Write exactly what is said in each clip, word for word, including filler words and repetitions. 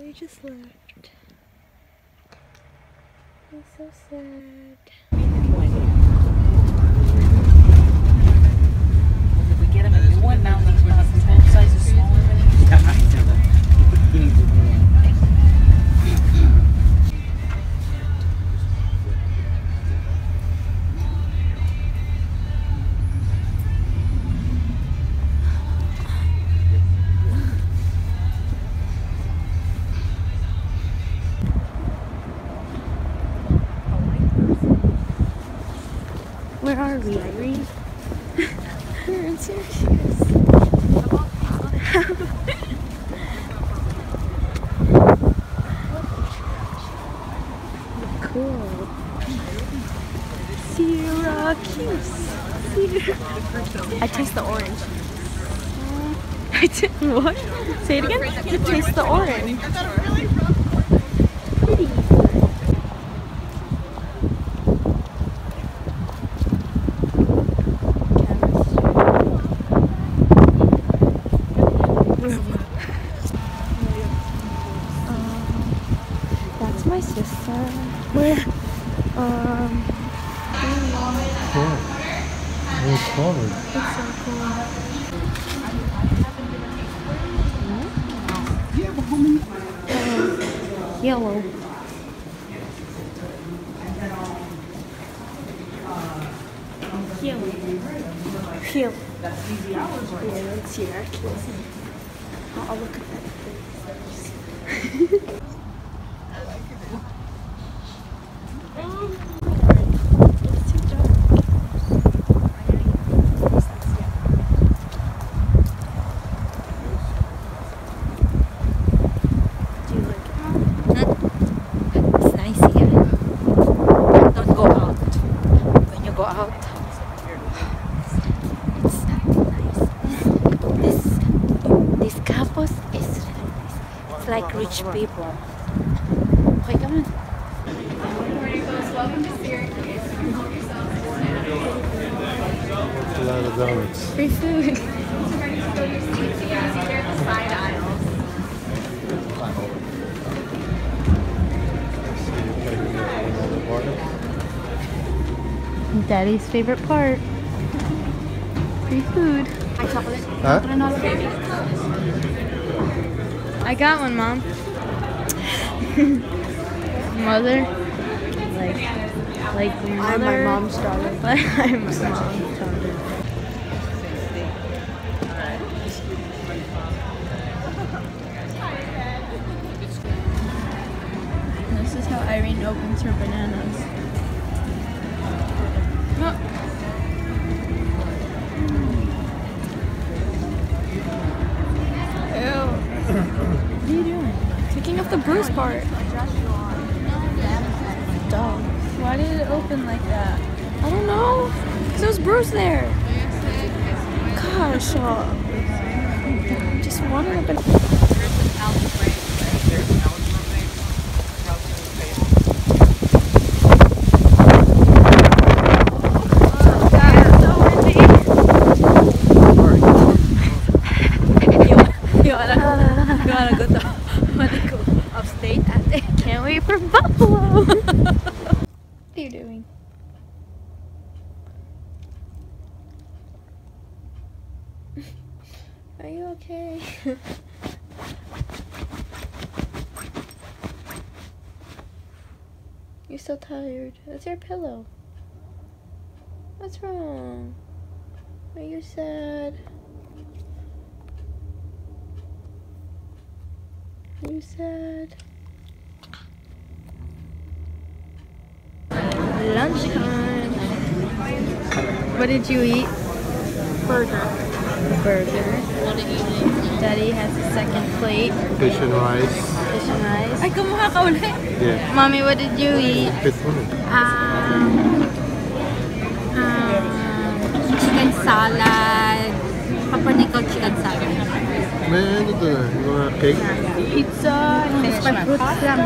they just left. It's so sad. If we get him a new one, now these both sizes smaller. Where are we, Irene? We're in Syracuse. Cool. Syracuse. I taste the orange. I did what? Say it again. I taste the orange. Pretty. That's my sister. Where? Um. Cool. It's covered. It's so cool. Uh, yellow. Yellow. Heel. Yeah, it's here. I'll, I'll look at that first. Like rich people. Okay, come on. Welcome to Syracuse. That's a lot of donuts. Free food. Go to your seats. Yeah, see there at the side aisles. Daddy's favorite part. Free food. Hi, chocolate. Huh? I got one, Mom. Mother. Like, like mother. I'm my mom's daughter. But I'm my mom's daughter. This is how Irene opens her bananas. Oh. What are you doing? Taking off the bruise part. Dog. Why did it open like that? I don't know. Because there was bruise there. Gosh. Uh, just water up and... Can't wait for Buffalo. What are you doing? Are you okay? You're so tired. That's your pillow. What's wrong? Are you sad? Are you sad? Lunchtime. What did you eat? Burger. Burger. Daddy has a second plate. Fish and rice. Fish and rice. Ay, kumuha ka ulit. Yeah. Mommy, what did you eat? Fish one. Um, um, chicken salad. Pumpernickel chicken salad. May ano doon? Yung mga cake? Pizza. Fish by fruits lang.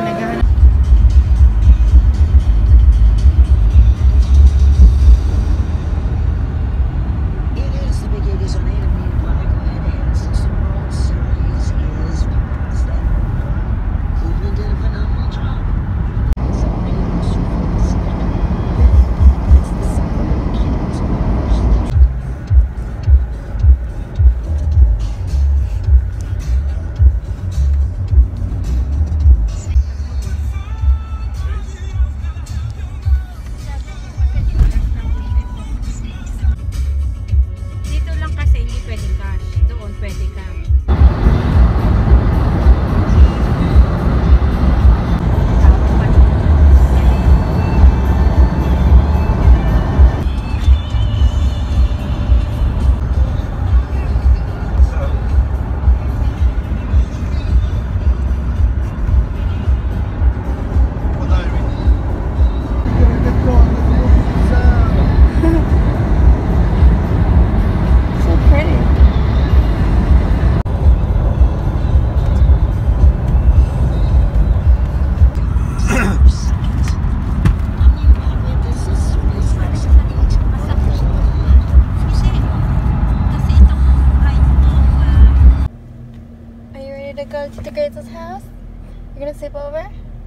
gonna sleep over?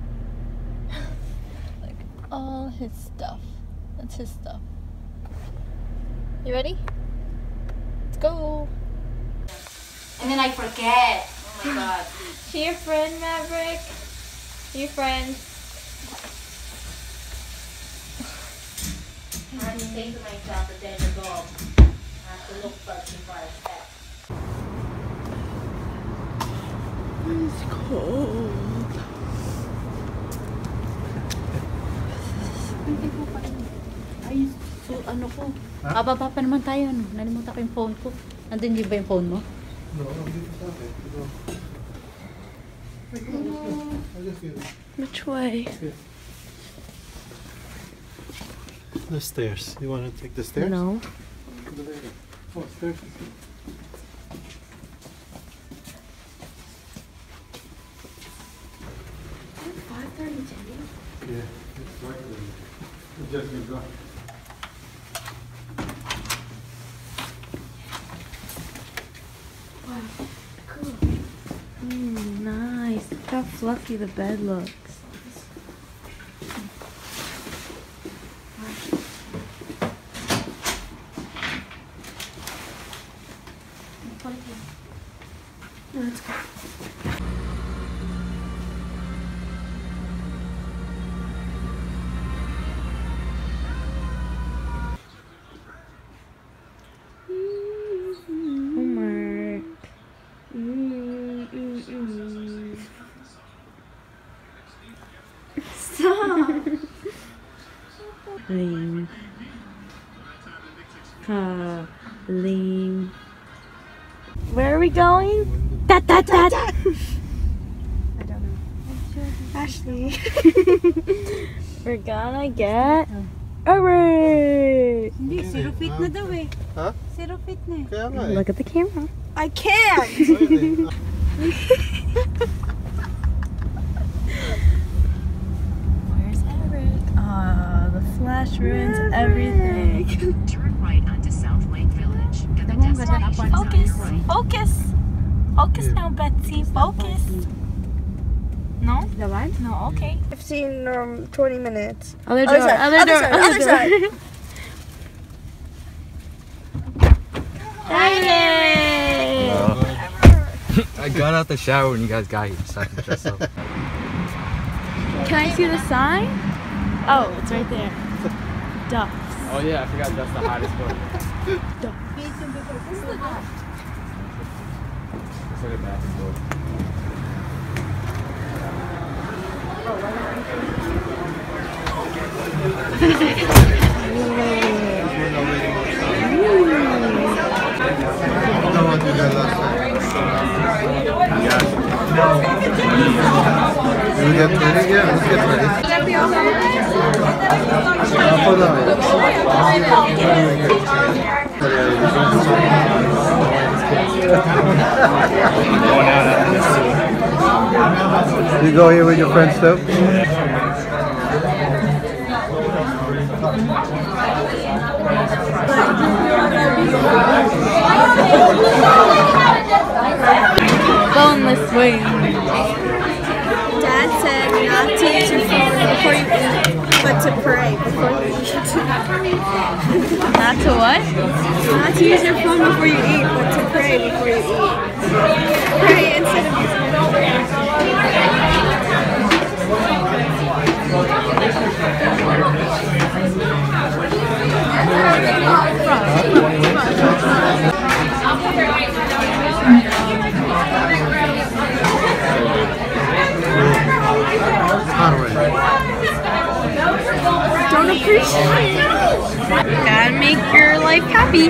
Like all his stuff. That's his stuff. You ready? Let's go. And then I forget. Oh my god. She your friend, Maverick? Your friend. I have to say to myself that there's a dog. I have to look first before I step. It's cold. Ay, so ano ko? Bababa pa naman tayo. Ano? Nalimutan ko yung phone ko. Nandun di ba yung phone mo? No, dito sa akin. Ito. I'll just get it. Which way? The stairs. You want to take the stairs? No. Oh, stairs. five thirty, Jenny. Yeah, it's right there. It just been gone. Wow, cool. Mm, nice. Look how fluffy the bed looks. Let's go. Homework. Mm, mm, mm. Stop. Lean. Ha. Lean. Where are we going? Da da da da. I don't know. Ashley. We're gonna get a ring. Hindi, zero feet na daw eh. Ha? Zero feet na eh. Kaya nga eh. Look at the camera. I can't. Ayun eh. Where's Eric? Ah, the flash ruins everything. Turn right onto South Lake Village. Get the destination Focus. on your right. Focus. Focus now, Betsy. Focus. No? The one? No, okay. fifteen or twenty minutes. Other Other door. side, Other other door. side, Other other door. side. Hey! I got out the shower when you guys got here, so I can dress up. Can I see the sign? Oh, it's right there. Ducks. Oh yeah, I forgot that's the hottest one. It's like a basketball. I want to do that last time. You get ready? Yeah, let's get ready. Up or down? You go here with your friends too? Boneless wing. Dad said not to use your phone before you eat, but to pray before you eat. Not to what? Not to use your phone before you eat, but to pray before you eat. Pray instead of using your phone. Don't appreciate it. Gotta make your life happy.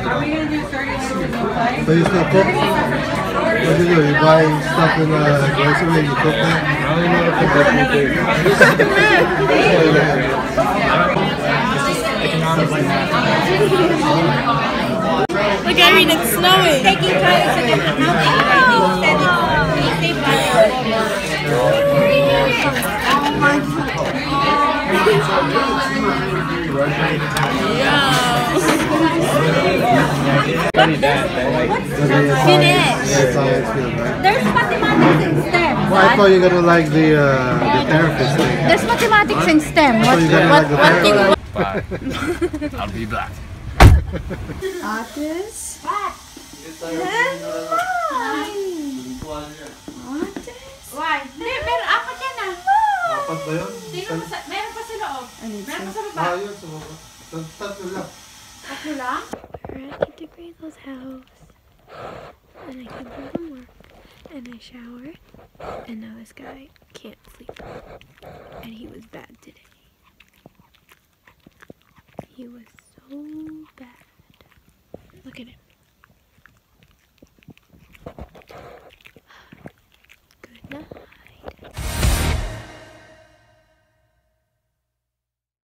So you still cook? What do you do? You buy stuff in the grocery and you cook that? I don't know how to cook Look, Irene, it's snowing. Taking time to get the Finish! There's Fatima mathematics in STEM. Well, I thought you were gonna like the uh, the therapist thing. There's mathematics in STEM. I What, thought you were gonna what, like the what thing? therapist. Bye. I'll be back. Atis? Why? Hindi, meron apat yan ah. Apat ba yun? Tingnan mo sa, meron pa sa loob. Meron pa sa baba. Ah, yun, sa baba. Tat- Tatlo lang. Tatlo lang? We're at Tita Grazel's house, and I come home from work, and I shower, and now this guy can't sleep, and he was bad today. He was so bad. Look at him.